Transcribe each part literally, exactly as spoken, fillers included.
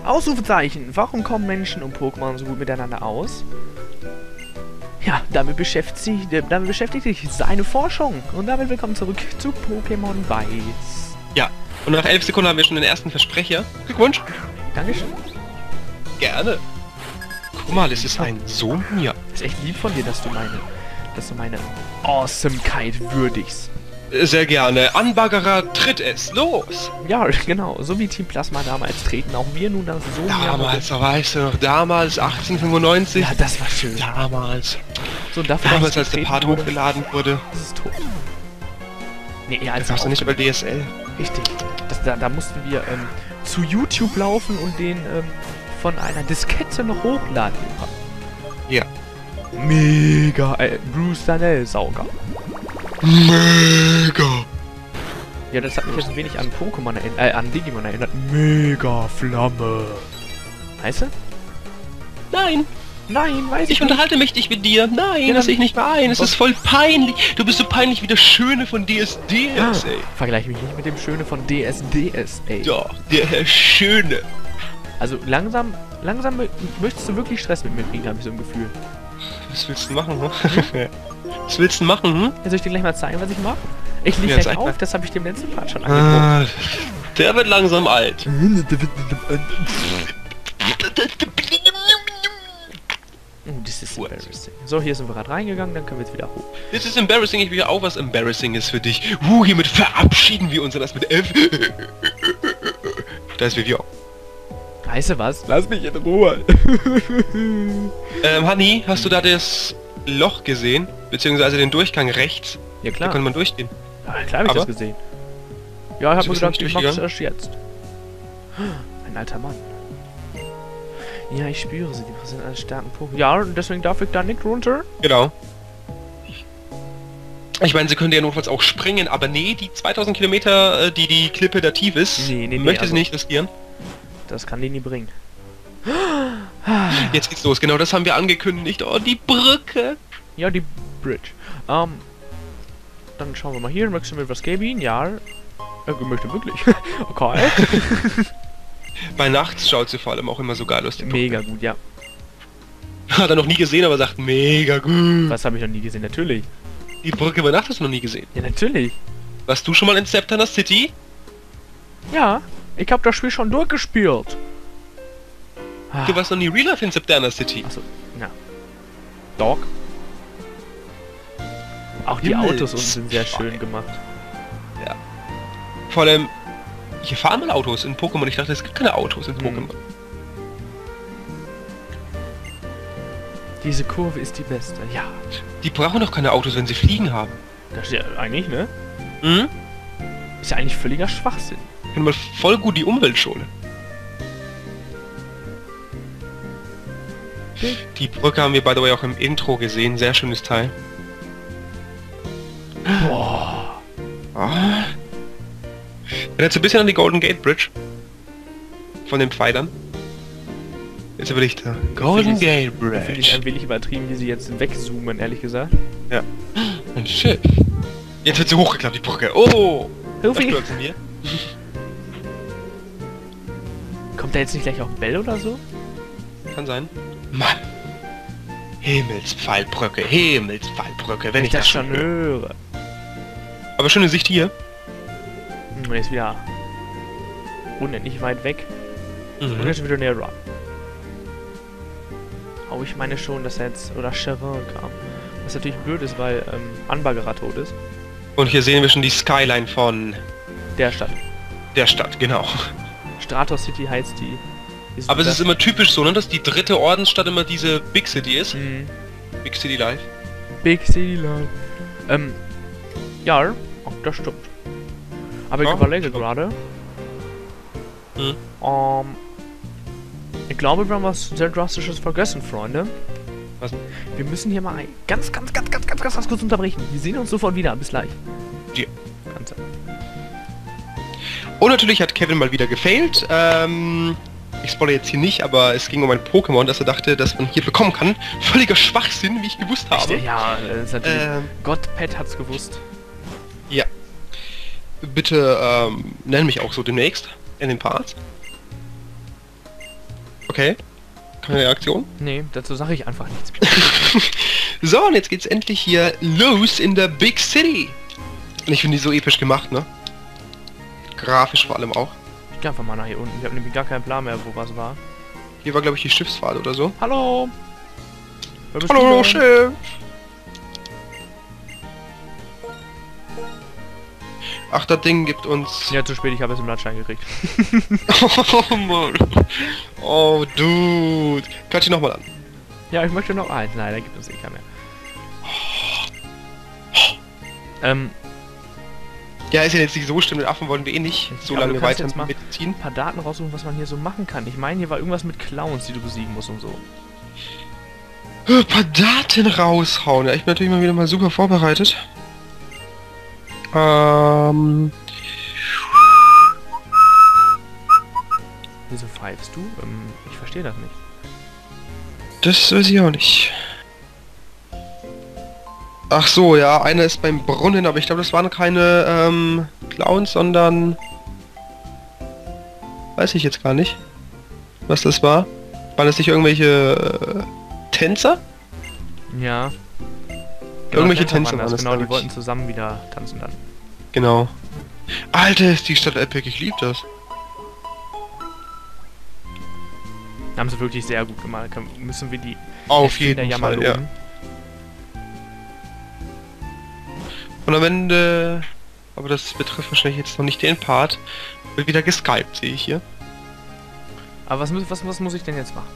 Ausrufezeichen. Warum kommen Menschen und Pokémon so gut miteinander aus? Ja, damit beschäftigt sich, damit beschäftigt sich seine Forschung. Und damit willkommen zurück zu Pokémon Weiß. Ja, und nach elf Sekunden haben wir schon den ersten Versprecher. Glückwunsch. Dankeschön. Gerne. Guck mal, es ist ein Sohn hier. Ist echt lieb von dir, dass du meine, dass du meine Awesomekeit würdigst. Sehr gerne. Anbaggerer, tritt es. Los! Ja, genau. So wie Team Plasma damals treten auch wir nun das so. Damals, da weißt du noch, damals, achtzehnhundertfünfundneunzig. Ja, das war schön. Damals. So, und dafür, Damals, als der Part wurde, hochgeladen wurde. das ist tot. Nee, eher als Das warst du nicht über D S L. Richtig. Das, da, da mussten wir ähm, zu YouTube laufen und den ähm, von einer Diskette noch hochladen. Ja. Mega, äh, Bruce Danell Sauger. Mega. Ja, das hat mich jetzt ein wenig an Pokémon erinnert, äh, an Digimon erinnert. Mega Flamme. Weißt du? Nein. Nein, weiß ich Ich nicht. unterhalte mich nicht mit dir. Nein, Ja, das sehe ich nicht mehr ein. Es was? ist voll peinlich. Du bist so peinlich wie der Schöne von D S D S, ey. Vergleiche mich nicht mit dem Schöne von D S D S, ey. Doch, der Herr Schöne. Also langsam, langsam mö- möchtest du wirklich Stress mit mir kriegen, habe ich so ein Gefühl. Was willst du machen, hm? Was willst du machen, hm? Ja, soll ich dir gleich mal zeigen, was ich mache? Ich leg Ja, gleich zeig auf, mal. das habe ich dem letzten Part schon angeboten. Ah, der wird langsam alt. Oh, das ist embarrassing. So, hier sind wir gerade reingegangen, dann können wir jetzt wieder hoch. Das ist embarrassing, ich will ja auch was embarrassing ist für dich. Uh, hiermit verabschieden wir uns und das mit F. Da ist Vivio. Weißt du was? Lass mich in Ruhe. Ähm, Honey, hast du da das Loch gesehen? Beziehungsweise den Durchgang rechts? Ja Da klar. kann man durchgehen. Ja, klar habe ich Aber- das gesehen. Ja, ich habe Du mir bist gedacht, nicht ich mach's durchgegangen? erst jetzt. Ein alter Mann. Ja, ich spüre sie, die präsentieren einen starken Pokémon. Ja, und deswegen darf ich da nicht runter. Genau. Ich meine, sie könnte ja notfalls auch springen, aber nee, die zweitausend Kilometer, äh, die die Klippe da tief ist, Nee, nee, nee, möchte also- sie nicht riskieren. Das kann die nie bringen. Jetzt geht's los, genau das haben wir angekündigt. Oh, die Brücke. Ja, die Bridge. Ähm, dann schauen wir mal hier. Möchtest du mir was geben? Ja. Er möchte wirklich. Okay. Bei nachts schaut sie vor allem auch immer so geil aus. Die Brücke. Mega gut, ja. Hat er noch nie gesehen, aber sagt mega gut. Was habe ich noch nie gesehen? Natürlich. Die Brücke bei Nacht hast du noch nie gesehen. Ja, natürlich. Warst du schon mal in September City? Ja. Ich habe das Spiel schon durchgespielt. Ah, Du warst noch nie Real Life in September City. Achso, ja. Dog. Auch die Himmels- Autos unten sind sehr schön gemacht. Vor allem, hier fahren mal Autos in Pokémon. Ich dachte, es gibt keine Autos in Hm. Pokémon. Diese Kurve ist die beste. Ja. Die brauchen doch keine Autos, wenn sie Fliegen haben. Das ist ja eigentlich, ne? Hm? Ist ja eigentlich völliger Schwachsinn. Können wir voll gut die Umwelt schonen. Die Brücke haben wir, by the way, auch im Intro gesehen. Sehr schönes Teil. Boah. Ah. Erinnert so ein bisschen an die Golden Gate Bridge. Von den Pfeilern. Jetzt aber nicht da. Golden Gate Finde ich Bridge. ein wenig übertrieben, wie sie jetzt wegzoomen, ehrlich gesagt. Ja. Ein Schiff. Jetzt wird sie hochgeklappt, die Brücke. Oh! Hilfe! Was stürzen wir? Kommt da jetzt nicht gleich auch ein Bell oder so? Kann sein. Mann! Himmelspfeilbrücke, Himmelspfeilbrücke, wenn ich, ich das schon höre. Aber schöne Sicht hier. Hm, Und jetzt wieder unendlich weit weg. Und Mhm. jetzt wieder näher dran. Oh, ich meine schon, dass er jetzt... Oder Cherin kam. Was natürlich blöd ist, weil ähm, Anbaggerer tot ist. Und hier sehen wir schon die Skyline von Der Stadt. der Stadt, genau. Stratos City heißt die. die Aber es das- ist immer typisch so, ne, dass die dritte Ordensstadt immer diese Big City ist. Hm. Big City Life. Big City Life. Ähm, ja, oh, das stimmt. Aber ich Ja, überlege stimmt. gerade. Hm. Ähm, ich glaube, wir haben was sehr Drastisches vergessen, Freunde. Was? Wir müssen hier mal ein ganz, ganz, ganz, ganz, ganz, ganz, ganz kurz unterbrechen. Wir sehen uns sofort wieder. Bis gleich. Ja. Ganz Und natürlich hat Kevin mal wieder gefailt. Ähm, ich spoilere jetzt hier nicht, aber es ging um ein Pokémon, das er dachte, dass man hier bekommen kann. Völliger Schwachsinn, wie ich gewusst habe. Ja, das ist natürlich. Ähm, Gott, Pat hat's gewusst. ja. Bitte ähm, nenn mich auch so demnächst in den Parts. Okay. Keine Reaktion? Nee, dazu sage ich einfach nichts. So, und jetzt geht's endlich hier los in der Big City. Und ich finde die so episch gemacht, ne? Grafisch vor allem auch. Ich geh einfach mal nach hier unten. Ich habe nämlich gar keinen Plan mehr, wo was war. Hier war, glaube ich, die Schiffsfahrt oder so. Hallo! Wer bist du Hallo, denn? Schiff! Ach, das Ding gibt uns... Ja, zu spät, ich habe jetzt einen Blattschein gekriegt. Oh, Mann. Oh, Dude. Klatsch ihn nochmal an. Ja, ich möchte noch eins. Nein, da gibt es eh keinen mehr. Ähm, Ja, ist ja jetzt nicht so schlimm, den Affen wollen wir eh nicht so aber du lange kannst weiter jetzt mal mitziehen. ein paar Daten raussuchen, was man hier so machen kann. Ich meine, hier war irgendwas mit Clowns, die du besiegen musst und so. Ein paar Daten raushauen. Ja, ich bin natürlich mal wieder mal super vorbereitet. Ähm... Wieso pfeifst du? Ähm, ich verstehe das nicht. Das weiß ich auch nicht. Ach so, ja, einer ist beim Brunnen, aber ich glaube, das waren keine ähm, Clowns, sondern... Weiß ich jetzt gar nicht, was das war. Waren das nicht irgendwelche äh, Tänzer? Ja. Irgendwelche Tänzer Tänzer waren das. das, Genau, die glaub ich. wollten zusammen wieder tanzen dann. Genau. Alter, ist die Stadt epic, ich lieb das. Haben sie wirklich sehr gut gemacht. Können- Müssen wir die Auf Kinder jeden ja mal Fall, ja. loben. Und am Ende, aber das betrifft wahrscheinlich jetzt noch nicht den Part, wird wieder geskypt, sehe ich hier. Aber was, muss- was, was muss ich denn jetzt machen?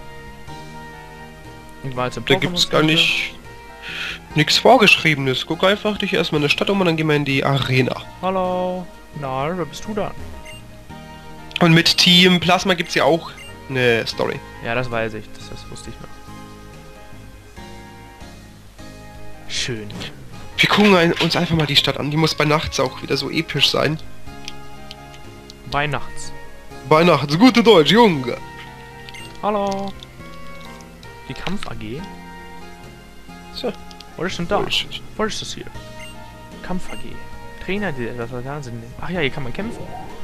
Ich war jetzt im Da gibt's gar Pokémon-Center. nicht nichts Vorgeschriebenes. Guck einfach dich erstmal in der Stadt um und dann gehen wir in die Arena. Hallo. Na, wer bist du da? Und mit Team Plasma gibt's ja auch eine Story. Ja, das weiß ich. Das, das wusste ich noch. Schön. Wir gucken ein, uns einfach mal die Stadt an. Die muss bei Nachts auch wieder so episch sein. Weihnachts. Bei Nachts, gute Deutsch, Junge. Hallo. Die Kampf-A G? So. Was ist denn da? Bullshit. Was ist das hier? Kampf-A G. Trainer, die etwas da sind. Ach ja, hier kann man kämpfen.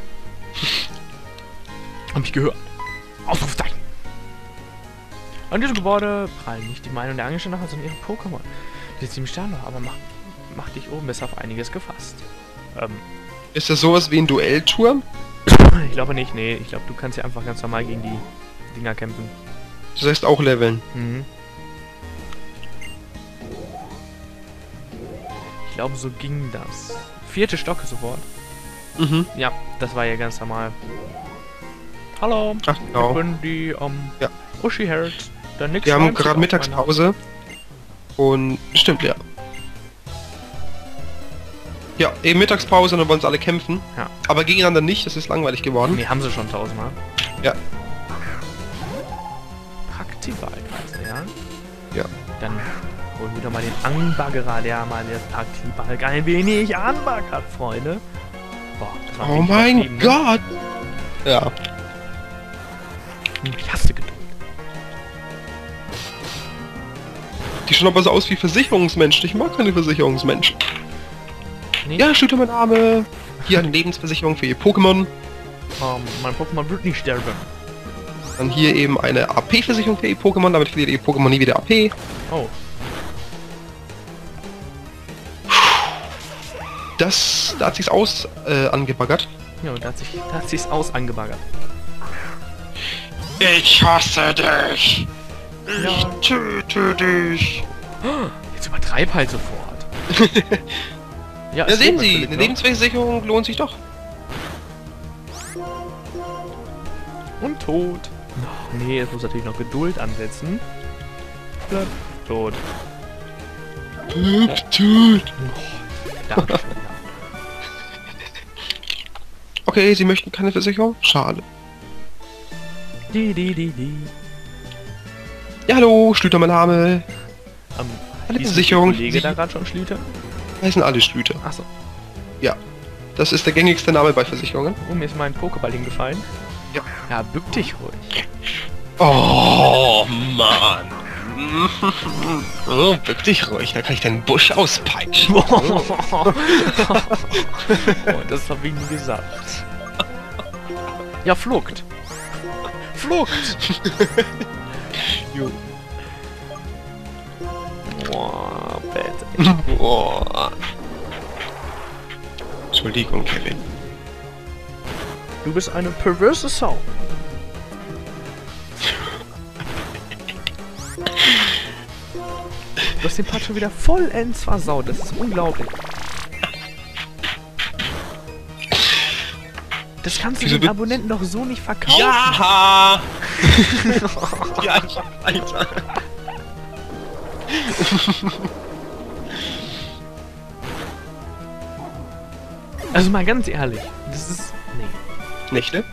Hab ich gehört. Ausrufezeichen. An diesem Gebäude prallen nicht die Meinung der Angestellten nach, sondern ihre Pokémon. Die ziemlich stark noch, aber macht mach dich oben besser auf einiges gefasst. Ähm, Ist das sowas wie ein Duellturm? ich glaube nicht, nee. Ich glaube, du kannst ja einfach ganz normal gegen die Dinger kämpfen. Das heißt auch leveln. Mhm. Ich glaube, so ging das. Vierte Stock sofort. Mhm. Ja, das war ja ganz normal. Hallo, Ach ich genau. bin die, ähm, Ja. Uschi Herz. Der Nix Wir haben schreibt sich gerade auf Mittagspause. Und stimmt, ja. Ja, eben Mittagspause und dann wollen sie alle kämpfen. Ja. Aber gegeneinander nicht, das ist langweilig meiner- geworden. Nee, haben sie schon tausendmal. Ja. Praktibalk heißt er, ja? Ja. Dann holen wir doch mal den Anbaggerer, der mal das Praktibalk ein wenig anbaggert, Freunde. Boah, das war Oh richtig mein übertrieben, ne? Gott! Ja. Hm, Ich hasse Geduld. Die schauen aber so aus wie Versicherungsmenschen. Ich mag keine Versicherungsmenschen. Nee, Ja, Shooter, mein Name. Hier eine Lebensversicherung für ihr Pokémon. ähm, mein Pokémon wird nicht sterben. Dann hier eben eine A P-Versicherung für ihr Pokémon, damit verliert ihr Pokémon nie wieder A P. Oh, Das, da hat sich's aus äh, angebaggert. ja, da hat sich, da hat sich's aus angebaggert. Ich hasse dich! Ja. Ich töte dich! Jetzt übertreib halt sofort. Ja, es sehen lebt Sie, natürlich eine noch. Lebensversicherung lohnt sich doch. Und tot. Ach, nee, es muss natürlich noch Geduld ansetzen. Blöd. Tot. Tut. Dankeschön. Okay, Sie möchten keine Versicherung? Schade. Die, die, die, die. Ja, hallo, Schlüter, mein Name. Ähm, Eine hieß Versicherung der Kollege für da Sie. gerade schon Schlüter? Heißen alle Schlüter. Achso. Ja. Das ist der gängigste Name bei Versicherungen. Oh, mir ist mein Pokéball hingefallen. Ja. Ja, bück dich ruhig. Oh, Mann. Oh, bück dich ruhig, da kann ich deinen Busch auspeitschen. oh, das hab ich nie gesagt. Ja, Flucht. Flucht! Jo. Boah, bitte. Boah. Entschuldigung, Kevin. Du bist eine perverse Sau. Du hast den Part schon wieder vollends versaut. Das ist unglaublich. Das kannst du Wieso den wird- Abonnenten doch so nicht verkaufen. Ja! Ja, Alter. Also mal ganz ehrlich. Das ist... Nee. Nicht, ne?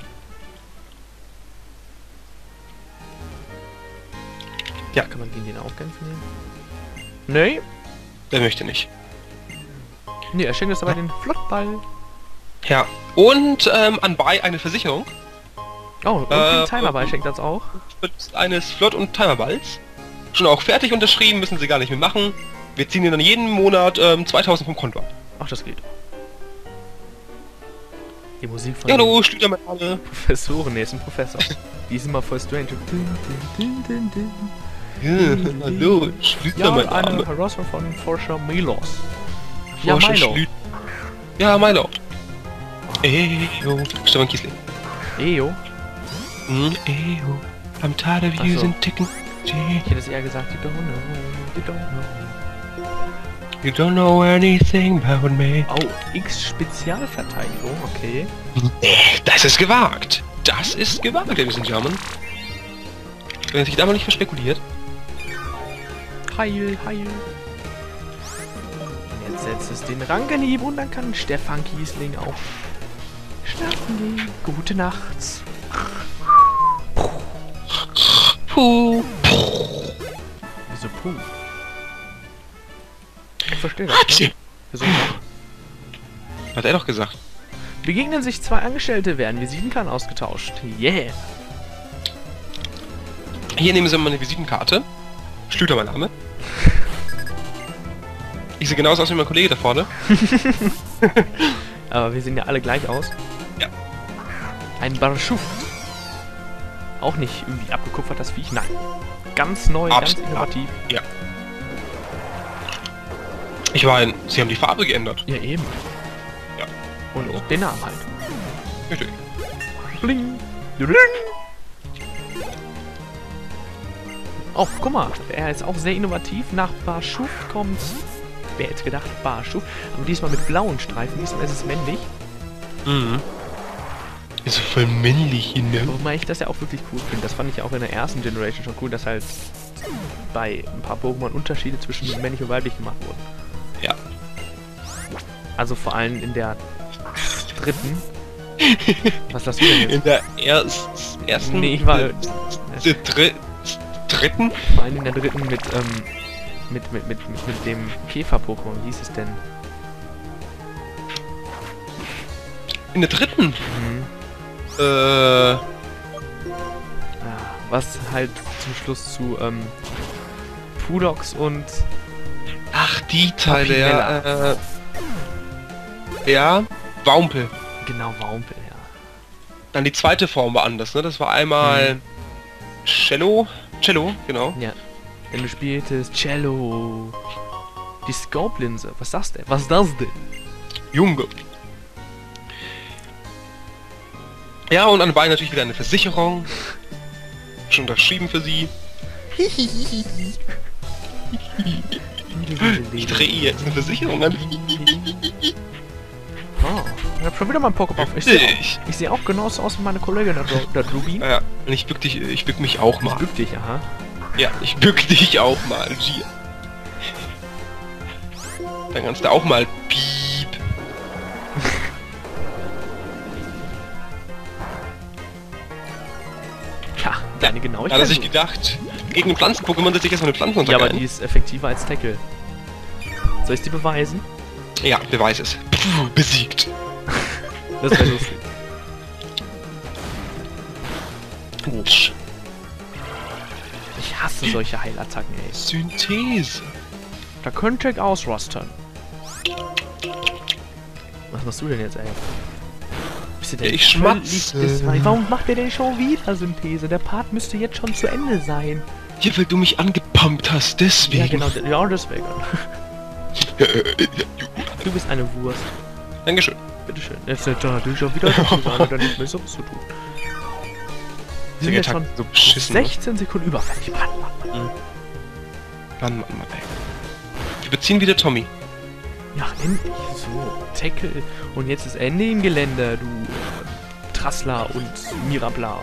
Ja, Kann man gegen den auch kämpfen? Nee. der möchte nicht. Nee, er schenkt uns aber den Flottball. Ja. Und ähm, anbei eine Versicherung Oh, und Äh, den Timerball schenkt das auch. eines Flott- und Timerballs. Schon auch fertig unterschrieben, müssen sie gar nicht mehr machen. Wir ziehen ihnen dann jeden Monat ähm, zweitausend vom Konto ab. Ach, das geht. Die Musik von Ja, den hallo, Stüter mit alle. Professoren, nee, ist ein Professor. Die ist immer voll strange. Dun, dun, dun, dun, dun. Ja, hallo, Stüter Ja, mein und eine Name. Herausforderung von Forscher Milos. Ja, Forscher Milo. Schlü- Ja, Milo. Ey, yo. Stefan Kiesling. Ejo. Mm, ey, yo. I'm tired of Ach so. using ticken. Ich hätte es eher gesagt, you don't know, you don't know. You don't know anything about me. Oh, X Spezialverteidigung, okay. Das ist gewagt. Das ist gewagt, Ladies and Gentlemen. Wenn sich da mal nicht verspekuliert. Heil, heil. Jetzt setzt es den Rankenhieb und dann kann Stefan Kiesling auch schlafen gehen. Gute Nacht. Puh. Wieso Puh? Ich verstehe das. Ne? Hatschi. Wieso nicht? Hat er doch gesagt. Begegnen sich zwei Angestellte, werden Visitenkarten ausgetauscht. Yeah. Hier nehmen Sie mal eine Visitenkarte. Schlüter mein Name. Ich sehe genauso aus wie mein Kollege da vorne. Aber wir sehen ja alle gleich aus. Ja. Ein Barschuf. Auch nicht irgendwie abgekupfert, das Viech. Nein. Ganz neu, Absolut. ganz innovativ. Ja. Ich meine, Sie haben die Farbe geändert. Ja, eben. Ja. Und den Namen halt. Richtig. Bling. Bling. Oh, guck mal. Er ist auch sehr innovativ. Nach Barschuf kommt... Wer hätte gedacht, Barschuf. Aber diesmal mit blauen Streifen. Diesmal ist es männlich. Mhm. Ist so voll männlich, ne? Wobei ich das ja auch wirklich cool finde. Das fand ich auch in der ersten Generation schon cool, dass halt bei ein paar Pokémon Unterschiede zwischen männlich und weiblich gemacht wurden. Ja. Also vor allem in der dritten. Was hast du denn jetzt? In der erst, ersten... Nee, ich war- äh, Der dr dritten? Vor allem in der dritten mit, ähm, mit, mit, mit, mit, mit dem Käfer-Pokémon. Wie hieß es denn? In der dritten? Mhm. Äh... Ja, was halt zum Schluss zu, ähm, Pudox und... Ach, die Teile, Papinella. ja. Äh, ja, Waumpel. Genau, Waumpel, ja. Dann die zweite Form war anders, ne? Das war einmal... Mhm. Cello? Cello, genau. Ja. Denn du spieltest Cello. Die Scope-Linse. Was ist das denn? Was ist das denn? Junge. Ja, und an Beinen natürlich wieder eine Versicherung. Schon unterschrieben für sie. Ich drehe jetzt eine Versicherung an. Oh, ich hab schon wieder mal einen Pokémon. Ich sehe Richtig. auch, ich seh auch genauso aus wie meine Kollegin, der, Ru- der Ruby. Ja, und ich bück dich, ich bück mich auch mal. Bück dich, aha. Ja, ich bück dich auch mal, Gia. Dann kannst du auch mal piep. Ja, deine Da Genauigkeit. hat er sich gedacht, gegen ein Pflanzen-Pokémon setze ich erstmal eine Pflanze unter. ja, aber die ist effektiver als Tackle. Soll ich die beweisen? Ja, beweis es. Puh, besiegt. Das wäre lustig. Oh, Tsch. ich hasse solche Heilattacken, ey. Synthese. Da könnte ich ausrostern. Was machst du denn jetzt, ey? Bist Ist der Ja, ich schmatze. Warum macht der denn schon wieder Synthese? Der Part müsste jetzt schon zu Ende sein. Ja, weil du mich angepumpt hast, deswegen. Ja, genau, ja, deswegen. Du bist eine Wurst. Dankeschön. Bitteschön. Jetzt hat er natürlich auch wieder dann nicht mehr so was zu tun. Wir sind jetzt schon so beschissen, sechzehn Sekunden überfällig. Mann, Mann, Mann. Mann, Mann, Mann, ey. Wir beziehen wieder Tommy. Ja, endlich. So, Tackle. Und jetzt ist Ende im Gelände, du äh, Trassler und Mirabla.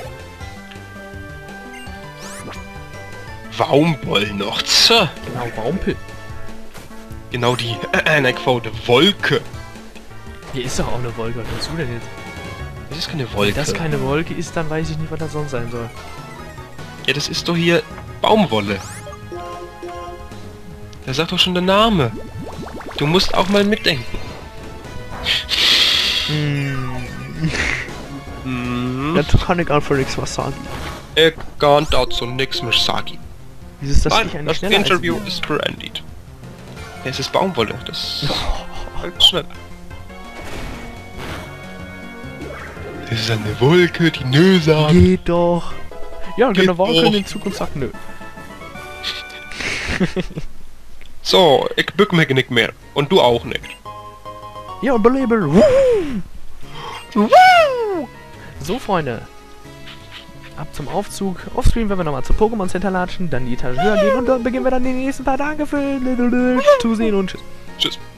Waumwoll noch. Tja. Genau, Waumpel. Genau die, äh, nein, Wolke. Hier ist doch auch eine Wolke. Was willst du denn jetzt? Das ist keine Wolke. Wenn das keine Wolke ist, dann weiß ich nicht, was das sonst sein soll. Ja, das ist doch hier Baumwolle. Da sagt doch schon der Name. Du musst auch mal mitdenken. Mm. Dazu kann ich einfach nichts was sagen. Ich kann dazu nichts mehr sagen. Wieso ist das Nein, nicht eine das schneller Interview als ist beendet. Ja, es ist Baumwolle. Das halt schnell. Das ist eine Wolke, die nö sagt. Geht doch. Ja, und Geht eine Wolke doch. in Zukunft sagt nö. So, ich bück mich nicht mehr. Und du auch nicht. Ja, Belabel. So, Freunde. Ab zum Aufzug. Offscreen werden wir nochmal zu Pokémon Center latschen, dann die Etage höher gehen und dann beginnen wir dann den nächsten paar Tage für Zusehen und tschüss. Tschüss.